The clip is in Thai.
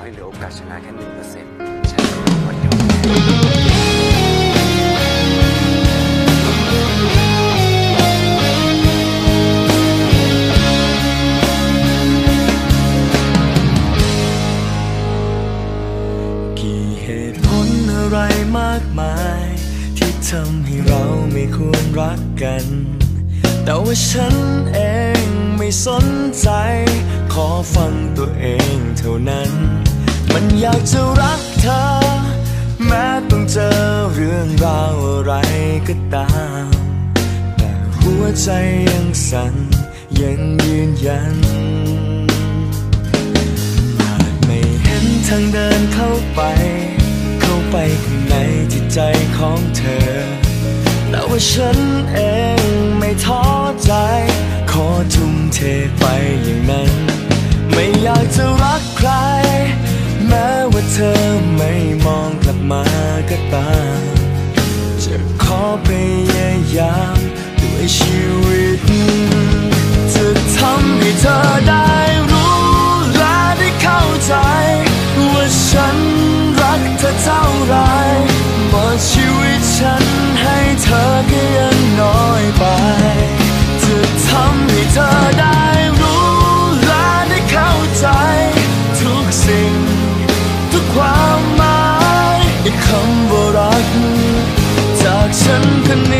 เหลือโอกาสชนะแค่1%ฉันก็ยอมกี่เหตุผลอะไรมากมายที่ทำให้เราไม่ควรรักกันแต่ว่าฉันเองไม่สนใจขอฟังตัวเองเท่านั้นมันอยากจะรักเธอแม้ต้องเจอเรื่องราวอะไรก็ตามแต่หัวใจยังสั่นยังยืนยันอาจไม่เห็นทางเดินเข้าไปข้างในจิตใจของเธอแต่ว่าฉันเองไม่ท้อใจขอทุ่มเทไปอย่างนั้นไม่อยากจะรักใครแม้ว่าเธอไม่มองกลับมาก็ตามจะขอพยายามด้วยชีวิตจะทำให้เธอได้รู้และได้เข้าใจว่าฉันรักเธอเท่าไรหมดชีวิตฉันให้เธอก็ยังน้อยไปจะทำให้เธอได้รู้และได้เข้าใจทุกสิ่งทุกความหมายในคำว่ารักจากฉันคนนี้